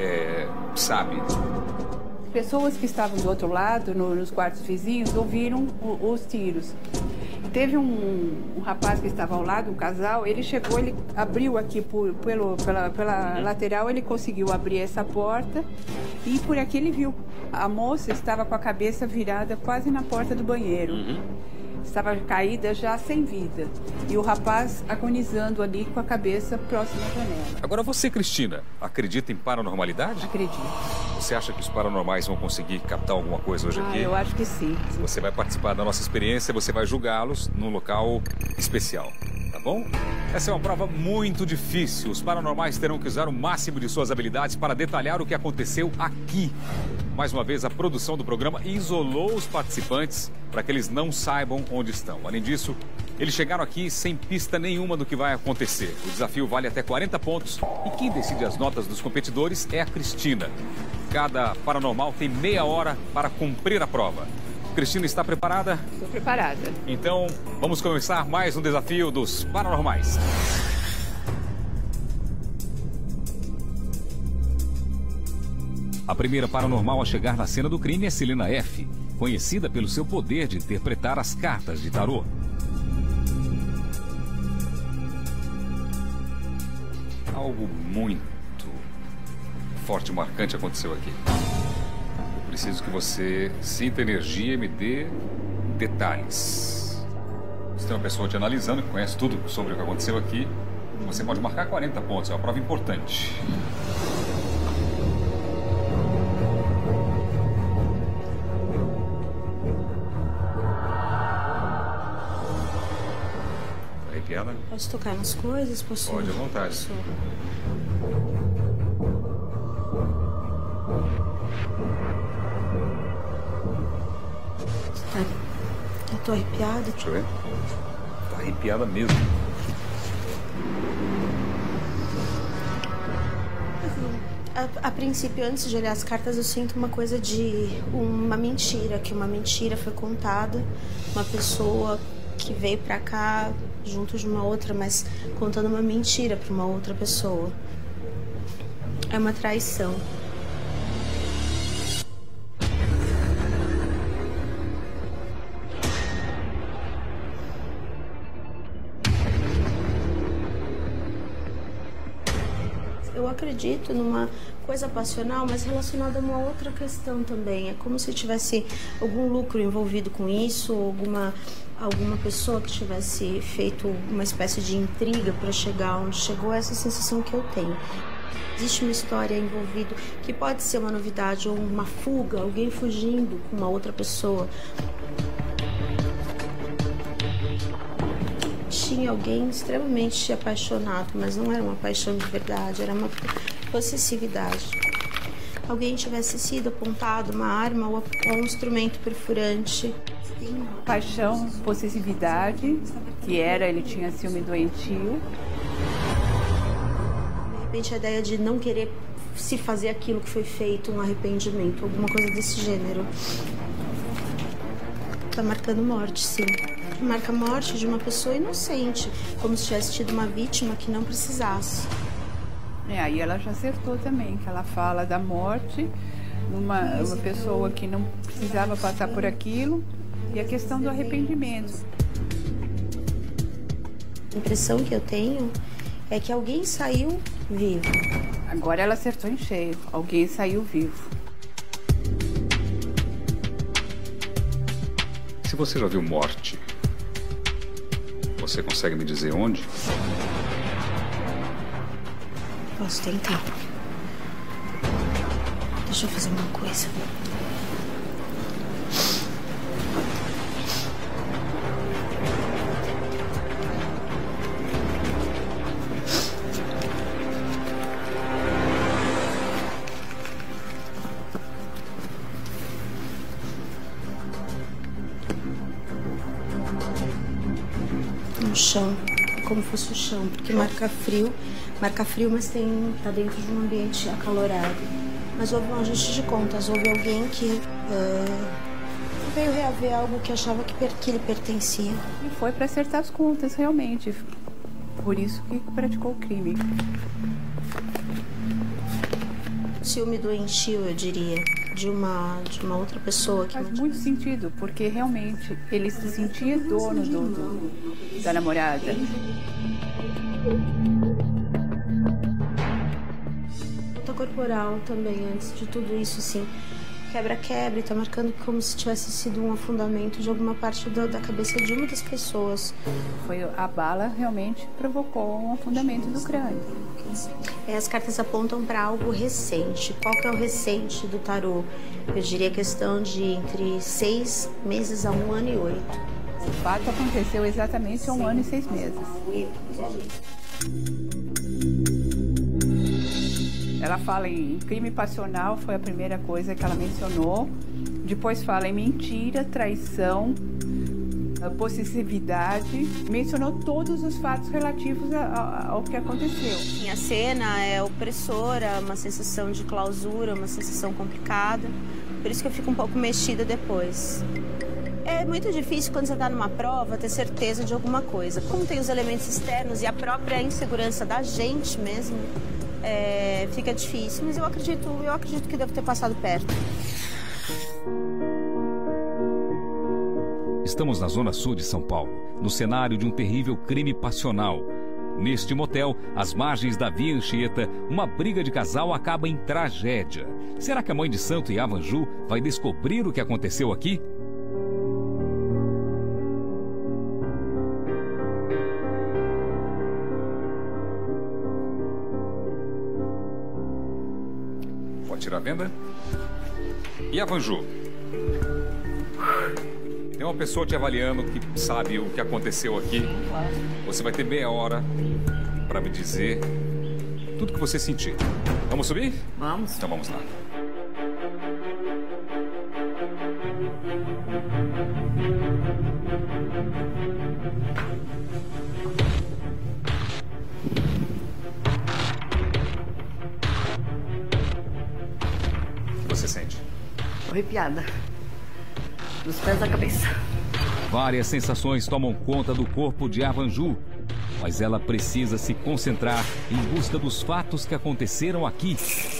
sabe? Pessoas que estavam do outro lado, nos quartos vizinhos, ouviram os tiros. Teve um rapaz que estava ao lado, um casal, ele chegou, ele abriu aqui pela lateral, ele conseguiu abrir essa porta e por aqui ele viu. A moça estava com a cabeça virada quase na porta do banheiro. Estava caída já sem vida. E o rapaz agonizando ali com a cabeça próxima à janela. Agora você, Cristina, acredita em paranormalidade? Acredito. Você acha que os paranormais vão conseguir captar alguma coisa hoje aqui? Eu acho que sim. Você vai participar da nossa experiência, você vai julgá-los num local especial, tá bom? Essa é uma prova muito difícil. Os paranormais terão que usar o máximo de suas habilidades para detalhar o que aconteceu aqui. Mais uma vez, a produção do programa isolou os participantes para que eles não saibam onde estão. Além disso, eles chegaram aqui sem pista nenhuma do que vai acontecer. O desafio vale até 40 pontos e quem decide as notas dos competidores é a Cristina. Cada paranormal tem meia hora para cumprir a prova. Cristina, está preparada? Estou preparada. Então, vamos começar mais um desafio dos paranormais. A primeira paranormal a chegar na cena do crime é Selena F., conhecida pelo seu poder de interpretar as cartas de tarô. Algo muito forte e marcante aconteceu aqui. Eu preciso que você sinta energia e me dê detalhes. Você tem uma pessoa te analisando, que conhece tudo sobre o que aconteceu aqui. Você pode marcar 40 pontos, é uma prova importante. arrepiada? Posso tocar nas coisas? Posso... Pode, à vontade. Eu tô arrepiada. Deixa eu ver. Tá arrepiada mesmo. A princípio, antes de olhar as cartas, eu sinto uma coisa de uma mentira, que uma mentira foi contada. Uma pessoa que veio pra cá junto de uma outra, mas contando uma mentira pra uma outra pessoa. É uma traição. Eu acredito numa coisa passional, mas relacionada a uma outra questão também. É como se tivesse algum lucro envolvido com isso, alguma pessoa que tivesse feito uma espécie de intriga para chegar onde chegou. Essa sensação que eu tenho. Existe uma história envolvida que pode ser uma novidade ou uma fuga, alguém fugindo com uma outra pessoa. Tinha alguém extremamente apaixonado, mas não era uma paixão de verdade, era uma possessividade. Alguém tivesse sido apontado uma arma ou um instrumento perfurante. Paixão, possessividade, ele tinha ciúme doentio. De repente a ideia de não querer se fazer aquilo que foi feito, um arrependimento, alguma coisa desse gênero. Tá marcando morte, sim. Marca a morte de uma pessoa inocente, como se tivesse tido uma vítima que não precisasse. Aí ela já acertou também, que ela fala da morte, uma pessoa que não precisava passar por aquilo, e a questão do arrependimento. A impressão que eu tenho é que alguém saiu vivo. Agora ela acertou em cheio, alguém saiu vivo. Se você já viu morte, você consegue me dizer onde? Posso tentar. Deixa eu fazer uma coisa. No chão, como fosse o chão, porque marca frio, mas tá dentro de um ambiente acalorado. Mas houve um ajuste de contas, houve alguém que veio reaver algo que achava que ele pertencia. E foi para acertar as contas, realmente. Por isso que praticou o crime. Ciúme doentio, eu diria, de uma outra pessoa. Que faz muito sentido, porque realmente ele se sentia dono da namorada. Luta corporal também, antes de tudo isso, sim. Quebra-quebra, e tá marcando como se tivesse sido um afundamento de alguma parte da cabeça de uma das pessoas. A bala realmente provocou um afundamento do crânio. As cartas apontam para algo recente. Qual que é o recente do tarô? Eu diria questão de entre 6 meses a 1 ano e 8. O fato aconteceu exatamente há 1 ano e 6 meses. Ela fala em crime passional, foi a primeira coisa que ela mencionou. Depois fala em mentira, traição, possessividade. Mencionou todos os fatos relativos ao que aconteceu. A cena é opressora, uma sensação de clausura, uma sensação complicada. Por isso que eu fico um pouco mexida depois. É muito difícil quando você está numa prova ter certeza de alguma coisa. Como tem os elementos externos e a própria insegurança da gente mesmo, fica difícil. Mas eu acredito que deve ter passado perto. Estamos na zona sul de São Paulo, no cenário de um terrível crime passional. Neste motel, às margens da Via Anchieta, uma briga de casal acaba em tragédia. Será que a mãe de santo Yavanju vai descobrir o que aconteceu aqui? Pode tirar a venda? Yavanju. Tem uma pessoa te avaliando que sabe o que aconteceu aqui. Você vai ter meia hora para me dizer tudo que você sentir. Vamos subir? Vamos. Então vamos lá. O que você sente? Tô arrepiada. Dos pés à cabeça. Várias sensações tomam conta do corpo de Avanju, mas ela precisa se concentrar em busca dos fatos que aconteceram aqui.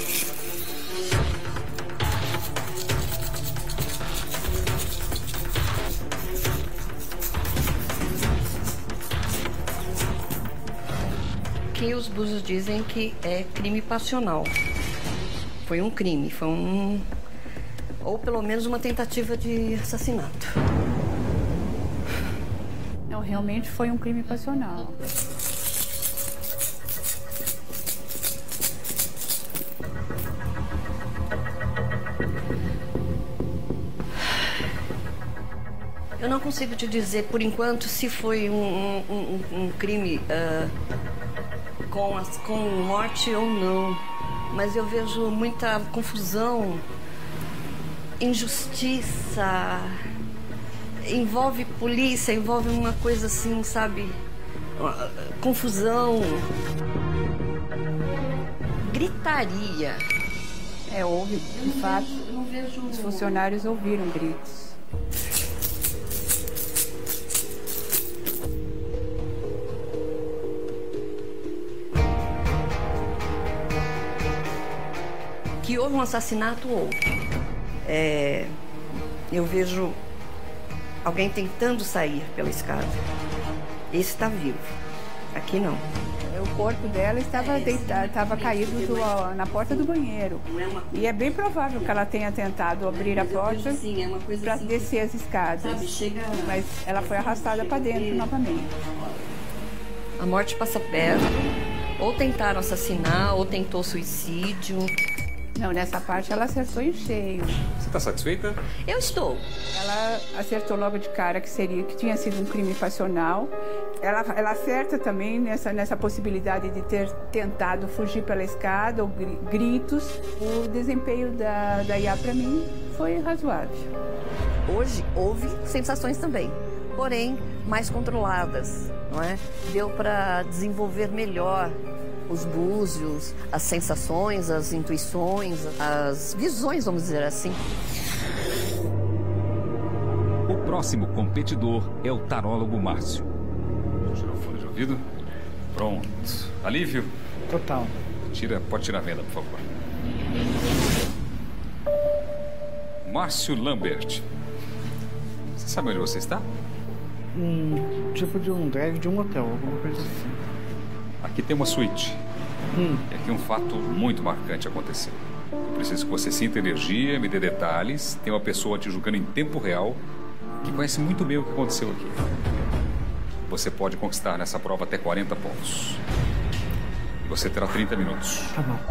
Que os búzios dizem que é crime passional. Foi um crime, foi um... ou pelo menos uma tentativa de assassinato. Não, realmente foi um crime passional. Eu não consigo te dizer, por enquanto, se foi um crime com morte ou não. Mas eu vejo muita confusão, injustiça, envolve polícia, envolve uma coisa assim, sabe? Confusão, gritaria. Houve, de fato, os funcionários ouviram gritos. Que houve um assassinato, houve. Eu vejo alguém tentando sair pela escada. Esse está vivo. Aqui não. O corpo dela estava deitado, estava caído na porta do banheiro. E é bem provável que ela tenha tentado abrir a porta para descer as escadas. Mas ela foi arrastada para dentro novamente. A morte passa perto. Ou tentaram assassinar, ou tentou suicídio. Não, nessa parte ela acertou em cheio. Você está satisfeita? Eu estou. Ela acertou logo de cara que tinha sido um crime passional. Ela acerta também nessa possibilidade de ter tentado fugir pela escada, ou gritos. O desempenho da IA, para mim, foi razoável. Hoje houve sensações também, porém mais controladas, não é? Deu para desenvolver melhor os búzios, as sensações, as intuições, as visões, vamos dizer assim. O próximo competidor é o tarólogo Márcio. Tirou o fone de ouvido. Pronto. Alívio? Total. Pode tirar a venda, por favor. Márcio Lambert. Você sabe onde você está? Tipo de um drive de um hotel, alguma coisa assim. Aqui tem uma suíte. E aqui um fato muito marcante aconteceu. Eu preciso que você sinta energia, me dê detalhes. Tem uma pessoa te julgando em tempo real que conhece muito bem o que aconteceu aqui. Você pode conquistar nessa prova até 40 pontos. E você terá 30 minutos. Tá bom.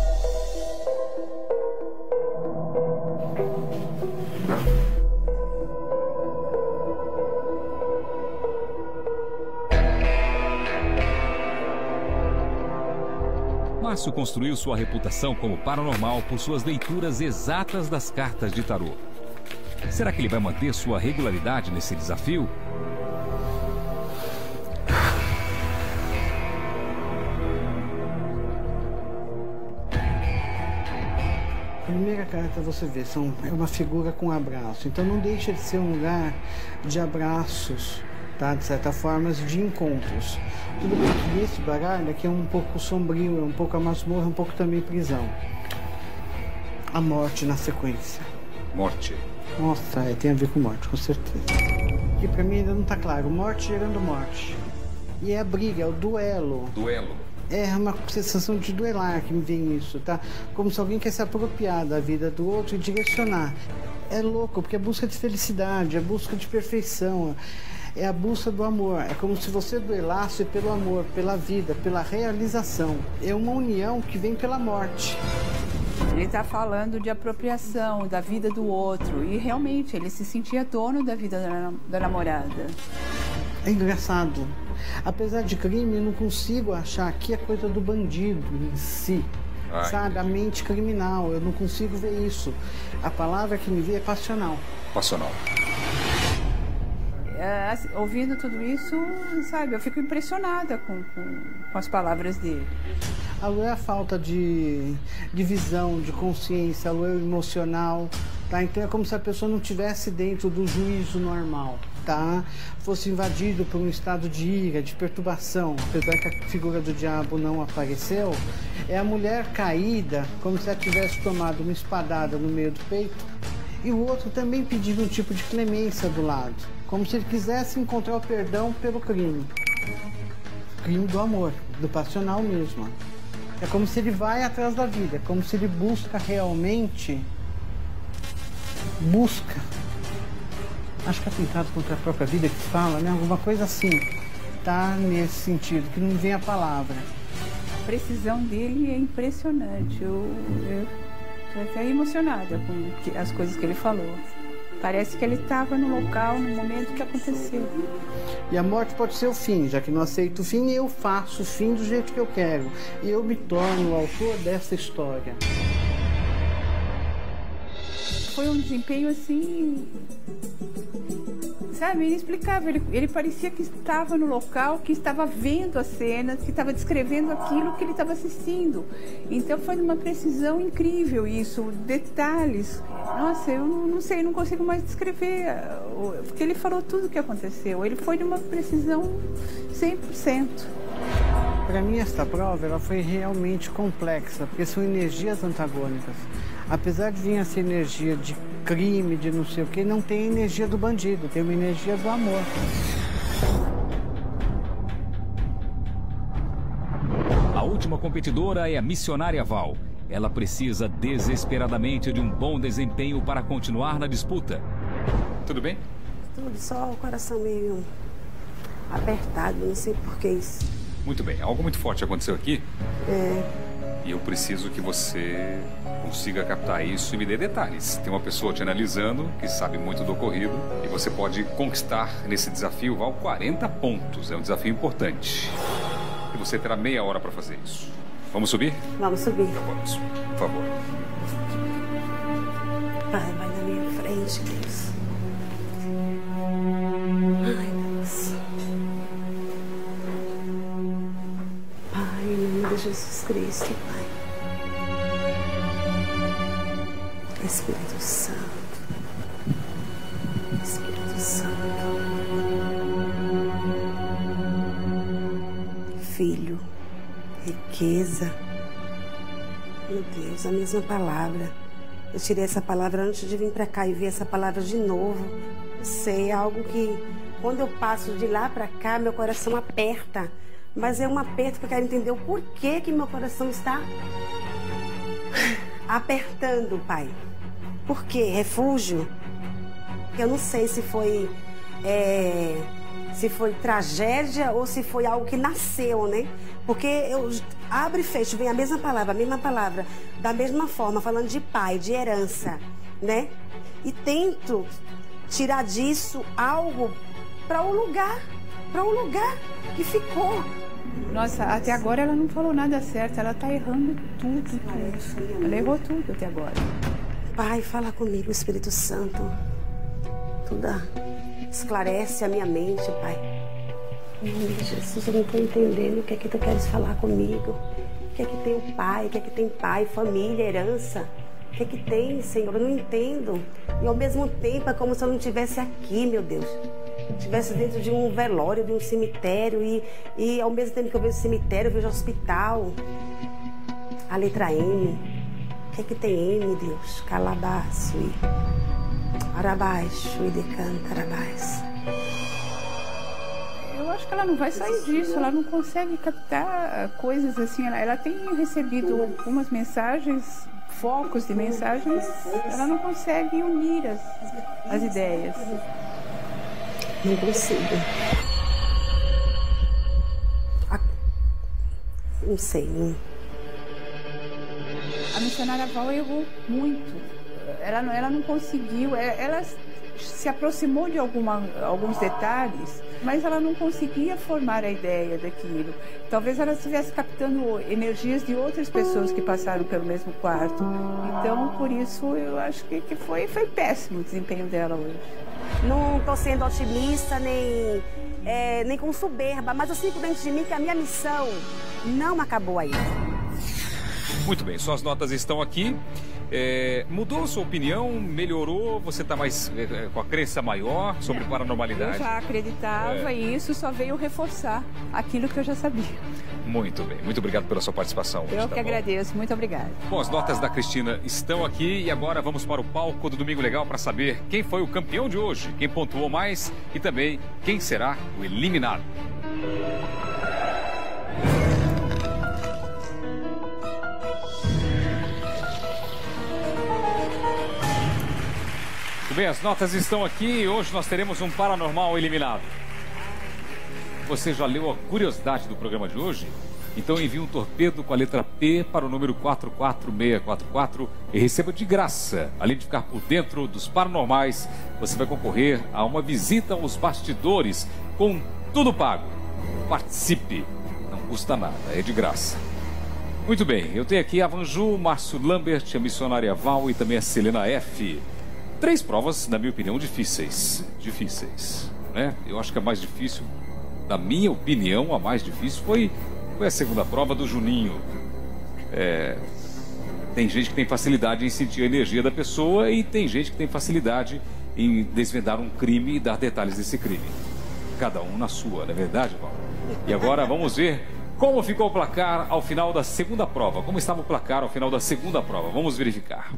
Márcio construiu sua reputação como paranormal por suas leituras exatas das cartas de tarô. Será que ele vai manter sua regularidade nesse desafio? A primeira carta você vê é uma figura com abraço. Então não deixa de ser um lugar de abraços, tá? De certa forma, de encontros. Tudo bem que esse baralho aqui é um pouco sombrio, é um pouco a masmorra, um pouco também prisão. A morte na sequência. Morte. Nossa, tem a ver com morte, com certeza. E pra mim ainda não tá claro. Morte gerando morte. E é a briga, é o duelo. Duelo. É uma sensação de duelar que me vem isso, tá? Como se alguém quer se apropriar da vida do outro e direcionar. É louco, porque é busca de felicidade, é busca de perfeição. É a busca do amor. É como se você duelasse pelo amor, pela vida, pela realização. É uma união que vem pela morte. Ele está falando de apropriação da vida do outro e realmente ele se sentia dono da vida da namorada. É engraçado. Apesar de crime, eu não consigo achar que é coisa do bandido em si. Sabe? A mente criminal. Eu não consigo ver isso. A palavra que me vê é passional. Passional. Ouvindo tudo isso, sabe, eu fico impressionada com as palavras dele. A Lu é a falta de visão, de consciência, a Lu é o emocional, tá? Então é como se a pessoa não estivesse dentro do juízo normal, tá? Fosse invadido por um estado de ira, de perturbação, apesar que a figura do diabo não apareceu. É a mulher caída, como se ela tivesse tomado uma espadada no meio do peito, e o outro também pedindo um tipo de clemência do lado, como se ele quisesse encontrar o perdão pelo crime. Crime do amor, do passional mesmo. É como se ele vai atrás da vida, é como se ele busca realmente... Acho que é atentado contra a própria vida que fala, né? Alguma coisa assim. Tá nesse sentido, que não vem a palavra. A precisão dele é impressionante. Eu tô até emocionada com as coisas que ele falou. Parece que ele estava no local, no momento que aconteceu. E a morte pode ser o fim, já que não aceito o fim, eu faço o fim do jeito que eu quero. E eu me torno o autor dessa história. Foi um desempenho assim, sabe, inexplicável. Ele parecia que estava no local, que estava vendo as cenas, que estava descrevendo aquilo que ele estava assistindo. Então foi de uma precisão incrível isso, detalhes. Nossa, eu não sei, não consigo mais descrever, porque ele falou tudo o que aconteceu. Ele foi de uma precisão 100%. Para mim, esta prova ela foi realmente complexa, porque são energias antagônicas. Apesar de vir essa energia de crime, de não sei o que, não tem a energia do bandido, tem uma energia do amor. A última competidora é a missionária Val. Ela precisa desesperadamente de um bom desempenho para continuar na disputa. Tudo bem? Tudo, só o coração meio apertado, não sei por que isso. Muito bem, algo muito forte aconteceu aqui. É. E eu preciso que você consiga captar isso e me dê detalhes. Tem uma pessoa te analisando, que sabe muito do ocorrido, e você pode conquistar nesse desafio, Val, 40 pontos. É um desafio importante. E você terá meia hora para fazer isso. Vamos subir? Vamos subir. Então vamos, por favor. Pai, vai na minha frente, Deus. Ai, Deus. Pai, em nome de Jesus Cristo, Pai. Espírito Santo. Espírito Santo. Filho. Riqueza. Meu Deus, a mesma palavra. Eu tirei essa palavra antes de vir para cá e ver essa palavra de novo. Não sei, é algo que quando eu passo de lá para cá, meu coração aperta. Mas é um aperto que eu quero entender o porquê que meu coração está apertando, Pai. Por quê? Refúgio? Eu não sei se foi tragédia ou se foi algo que nasceu, né? Porque eu abro e fecho, vem a mesma palavra, da mesma forma, falando de pai, de herança, né? E tento tirar disso algo para um lugar que ficou. Nossa, até agora ela não falou nada certo, ela tá errando tudo. Ela errou tudo até agora. Pai, fala comigo, Espírito Santo. Tudo esclarece a minha mente, Pai. Em nome de Jesus, eu não estou entendendo o que é que tu queres falar comigo. O que é que tem o pai, o que é que tem pai, família, herança. O que é que tem, Senhor? Eu não entendo. E ao mesmo tempo é como se eu não estivesse aqui, meu Deus. Estivesse dentro de um velório, de um cemitério. E ao mesmo tempo que eu vejo cemitério, eu vejo hospital. A letra M. O que é que tem M, Deus? Calabaço e arabaixo e decanta arabaixo. Eu acho que ela não vai sair disso, ela não consegue captar coisas assim. Ela tem recebido algumas mensagens, focos de mensagens, ela não consegue unir as ideias. Não consigo. Não sei, não. A missionária Val errou muito. Ela não conseguiu, ela se aproximou de alguns detalhes, mas ela não conseguia formar a ideia daquilo. Talvez ela estivesse captando energias de outras pessoas que passaram pelo mesmo quarto. Então, por isso, eu acho que foi péssimo o desempenho dela hoje. Não estou sendo otimista nem com soberba, mas eu sinto dentro de mim que a minha missão não acabou aí. Muito bem, suas notas estão aqui. Mudou sua opinião? Melhorou? Você está mais com a crença maior sobre paranormalidade? Eu já acreditava e isso só veio reforçar aquilo que eu já sabia. Muito bem, muito obrigado pela sua participação hoje. Eu que agradeço, muito obrigada. Bom, as notas da Cristina estão aqui e agora vamos para o palco do Domingo Legal para saber quem foi o campeão de hoje, quem pontuou mais e também quem será o eliminado. Muito bem, as notas estão aqui e hoje nós teremos um paranormal eliminado. Você já leu a curiosidade do programa de hoje? Então envie um torpedo com a letra P para o número 44644 e receba de graça. Além de ficar por dentro dos paranormais, você vai concorrer a uma visita aos bastidores com tudo pago. Participe, não custa nada, é de graça. Muito bem, eu tenho aqui a Vanju, Márcio Lambert, a missionária Val e também a Selena F. 3 provas, na minha opinião, difíceis, né? Eu acho que a mais difícil, na minha opinião, a mais difícil foi a segunda prova do Juninho. Tem gente que tem facilidade em sentir a energia da pessoa e tem gente que tem facilidade em desvendar um crime e dar detalhes desse crime. Cada um na sua, não é verdade, Val? E agora vamos ver como ficou o placar ao final da segunda prova. Como estava o placar ao final da segunda prova? Vamos verificar.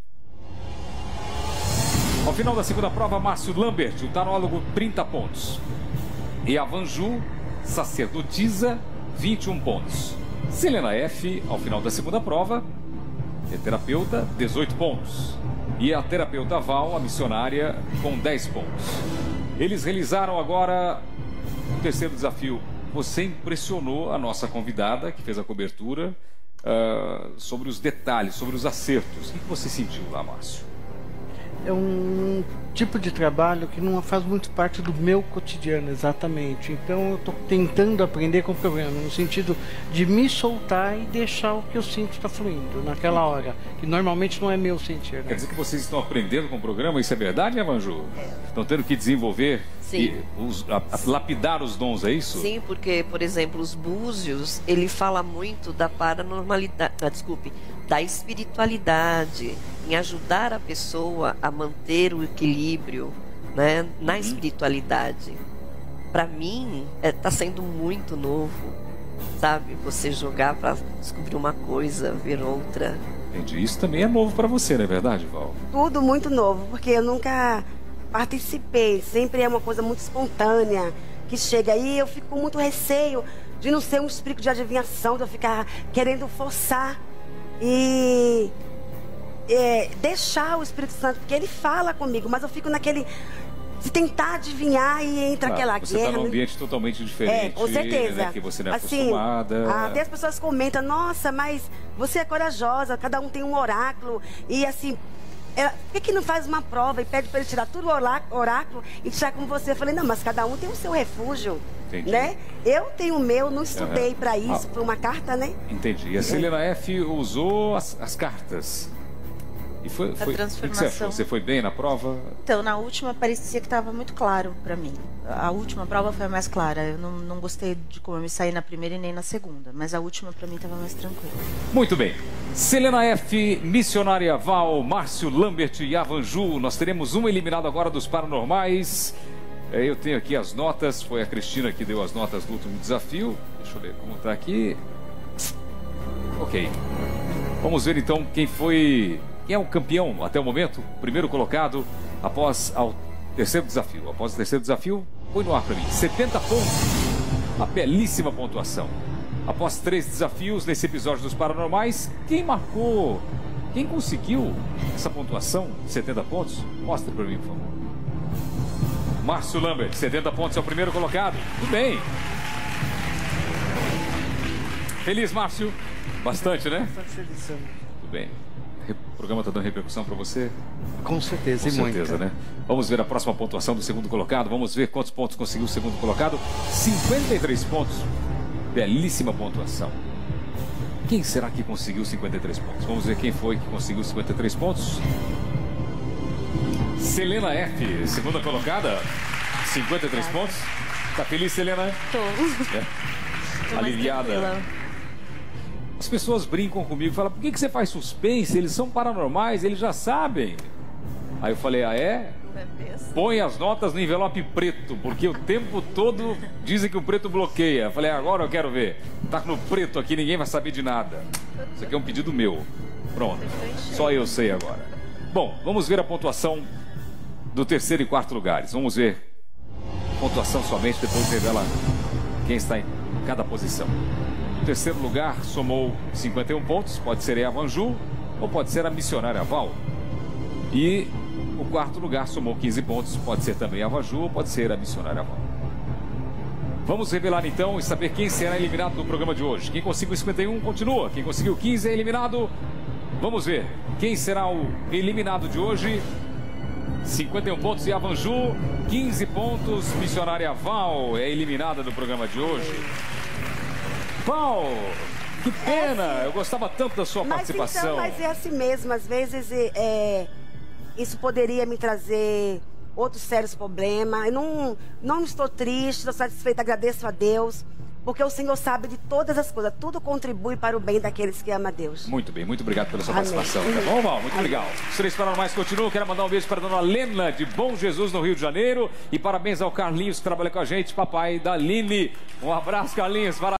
Ao final da segunda prova, Márcio Lambert, o tarólogo, 30 pontos. E a Vanju, sacerdotisa, 21 pontos. Selena F, ao final da segunda prova, é terapeuta, 18 pontos. E a terapeuta Val, a missionária, com 10 pontos. Eles realizaram agora o terceiro desafio. Você impressionou a nossa convidada, que fez a cobertura, sobre os detalhes, sobre os acertos. O que você sentiu lá, Márcio? É um tipo de trabalho que não faz muito parte do meu cotidiano, exatamente. Então eu estou tentando aprender com o programa, no sentido de me soltar e deixar o que eu sinto estar fluindo naquela hora, que normalmente não é meu sentir, né? Quer dizer que vocês estão aprendendo com o programa? Isso é verdade, né, Vanju? Estão tendo que desenvolver e lapidar os dons, é isso? Sim, porque, por exemplo, os búzios, ele fala muito da paranormalidade, da espiritualidade, em ajudar a pessoa a manter o equilíbrio, né, na espiritualidade. Para mim, está sendo muito novo, sabe? Você jogar para descobrir uma coisa, ver outra. Entendi. Isso também é novo para você, não é verdade, Val? Tudo muito novo, porque eu nunca participei. Sempre é uma coisa muito espontânea que chega aí. Eu fico com muito receio de não ser um espírito de adivinhação, de eu ficar querendo forçar e deixar o Espírito Santo, porque ele fala comigo, mas eu fico naquele de tentar adivinhar e entra aquela guerra. Você está num ambiente totalmente diferente, com certeza, né, que você não é acostumada. Até as pessoas comentam, nossa, mas você é corajosa, cada um tem um oráculo, e assim, por que não faz uma prova e pede para ele tirar tudo o oráculo e tirar com você? Eu falei, não, mas cada um tem o seu refúgio. Entendi. Né? Eu tenho o meu, não estudei para isso, foi uma carta, né? Entendi. E a Selena F usou as cartas. E foi a transformação. Você foi bem na prova? Então, na última parecia que estava muito claro para mim. A última prova foi a mais clara. Eu não gostei de como eu me saí na primeira e nem na segunda. Mas a última para mim estava mais tranquila. Muito bem. Selena F, missionária Val, Márcio Lambert e Vanju. Nós teremos um eliminado agora dos paranormais. Eu tenho aqui as notas. Foi a Cristina que deu as notas do último desafio. Deixa eu ver como está aqui. Ok. Vamos ver então quem é o campeão até o momento, o primeiro colocado após o terceiro desafio. Após o terceiro desafio, põe no ar para mim. 70 pontos. Uma belíssima pontuação. Após 3 desafios nesse episódio dos Paranormais, quem conseguiu essa pontuação, 70 pontos? Mostra para mim, por favor. Márcio Lambert, 70 pontos, é o primeiro colocado. Tudo bem. Feliz, Márcio? Bastante, né? Bastante feliz. Tudo bem. O programa está dando repercussão para você? Com certeza, Com e certeza, muita. né? Vamos ver a próxima pontuação do segundo colocado. Vamos ver quantos pontos conseguiu o segundo colocado. 53 pontos. Belíssima pontuação. Quem será que conseguiu 53 pontos? Vamos ver quem foi que conseguiu 53 pontos. Selena F, segunda colocada. 53 pontos. Tá feliz, Selena? Tô. Tô aliviada. As pessoas brincam comigo e falam, por que você faz suspense? Eles são paranormais, eles já sabem. Aí eu falei, ah é? Põe as notas no envelope preto, porque o tempo todo dizem que o preto bloqueia. Eu falei, agora eu quero ver. Tá no preto aqui, ninguém vai saber de nada. Isso aqui é um pedido meu. Pronto. Só eu sei agora. Bom, vamos ver a pontuação do terceiro e quarto lugares. Vamos ver. Pontuação somente, depois revela quem está em cada posição. O terceiro lugar somou 51 pontos, pode ser a Vanju ou pode ser a missionária Val. E o quarto lugar somou 15 pontos, pode ser também a Vanju ou pode ser a missionária Val. Vamos revelar então e saber quem será eliminado do programa de hoje. Quem conseguiu 51 continua, quem conseguiu 15 é eliminado. Vamos ver quem será o eliminado de hoje. 51 pontos e a Vanju, 15 pontos, missionária Val é eliminada do programa de hoje. Val, que pena, eu gostava tanto da sua participação. Então, mas é assim mesmo, às vezes isso poderia me trazer outros sérios problemas. Eu não estou triste, estou satisfeita, agradeço a Deus, porque o Senhor sabe de todas as coisas, tudo contribui para o bem daqueles que amam a Deus. Muito bem, muito obrigado pela sua Amém. participação. Tá bom, Val? Muito legal. Os três paranormais continuam. Quero mandar um beijo para a dona Lena de Bom Jesus, no Rio de Janeiro. E parabéns ao Carlinhos, que trabalha com a gente, papai da Aline. Um abraço, Carlinhos.